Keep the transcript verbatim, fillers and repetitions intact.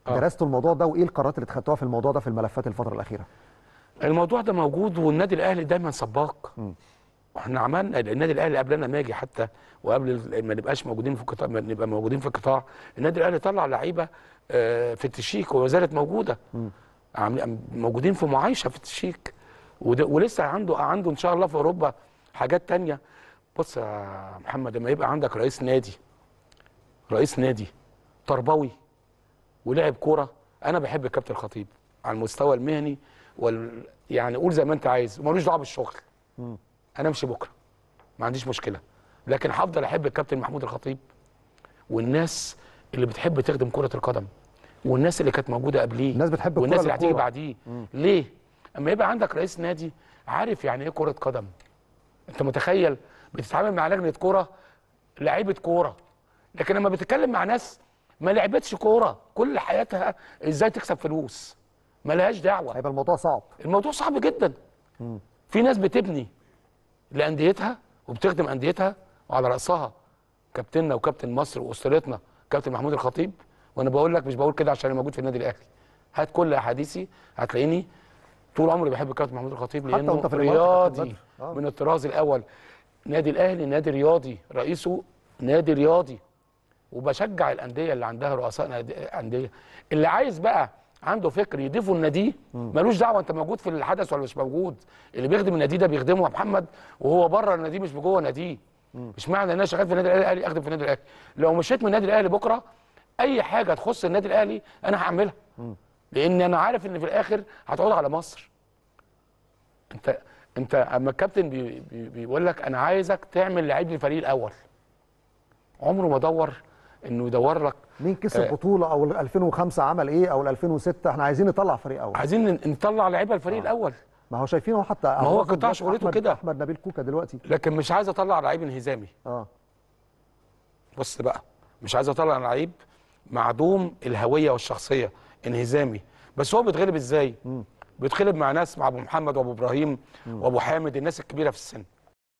آه. درستوا الموضوع ده وايه القرارات اللي اتخذتوها في الموضوع ده في الملفات الفتره الاخيره؟ الموضوع ده موجود، والنادي الاهلي دايما سباق. احنا عملنا النادي الاهلي قبلنا ما يجي حتى، وقبل ما نبقاش موجودين في القطاع، ما نبقى موجودين في القطاع، النادي الاهلي طلع لعيبه في التشيك وما زالت موجوده. م. موجودين في معايشه في التشيك، ولسه عنده عنده ان شاء الله في اوروبا حاجات تانية. بص يا محمد، لما يبقى عندك رئيس نادي رئيس نادي تربوي ولاعب كوره، انا بحب الكابتن الخطيب على المستوى المهني وال يعني قول زي ما انت عايز، ومالوش دعوه بالشغل. م. انا امشي بكره ما عنديش مشكله، لكن هفضل احب الكابتن محمود الخطيب والناس اللي بتحب تخدم كره القدم، والناس اللي كانت موجوده قبليه، الناس بتحب والناس اللي هتيجي بعديه. ليه؟ اما يبقى عندك رئيس نادي عارف يعني ايه كره قدم. انت متخيل بتتعامل مع لجنه كوره لعيبه كوره، لكن لما بتتكلم مع ناس ما لعبتش كوره كل حياتها ازاي تكسب فلوس، ما لهاش دعوه، هيبقى الموضوع صعب. الموضوع صعب جدا. م. في ناس بتبني لانديتها وبتخدم انديتها، وعلى راسها كابتننا وكابتن مصر واسطورتنا كابتن محمود الخطيب. وانا بقول لك مش بقول كده عشان انا موجود في النادي الاهلي، هات كل احاديثي هتلاقيني طول عمري بحب الكابتن محمود الخطيب لانه رياضي آه. من الطراز الاول. نادي الاهلي نادي رياضي، رئيسه نادي رياضي، وبشجع الانديه اللي عندها رؤساء انديه. اللي عايز بقى عنده فكر يضيفه النادي ملوش دعوه انت موجود في الحدث ولا مش موجود. اللي بيخدم النادي ده بيخدمه يا محمد وهو بره النادي مش جوه النادي. مش معنى ان انا شغال في النادي الاهلي اخدم في النادي الاهلي. لو مشيت من النادي الاهلي بكره اي حاجه تخص النادي الاهلي انا هعملها، لان انا عارف ان في الاخر هتعود على مصر. انت انت اما الكابتن بي بي بيقول لك انا عايزك تعمل لعيب للفريق الاول، عمره ما دور انه يدور لك مين كسب آه بطوله او ألفين وخمسة عمل ايه او ألفين وستة. احنا عايزين نطلع فريق اول، عايزين نطلع لعيبه الفريق آه. الاول. ما هو شايفينه حتى ما هو قطاع شغلته كده احمد نبيل كوكا دلوقتي، لكن مش عايز اطلع لعيب انهزامي. اه بص بقى، مش عايز اطلع لعيب معدوم الهويه والشخصيه، انهزامي. بس هو بيتغلب ازاي؟ م. بيتغلب مع ناس، مع ابو محمد وابو ابراهيم م. وابو حامد، الناس الكبيره في السن.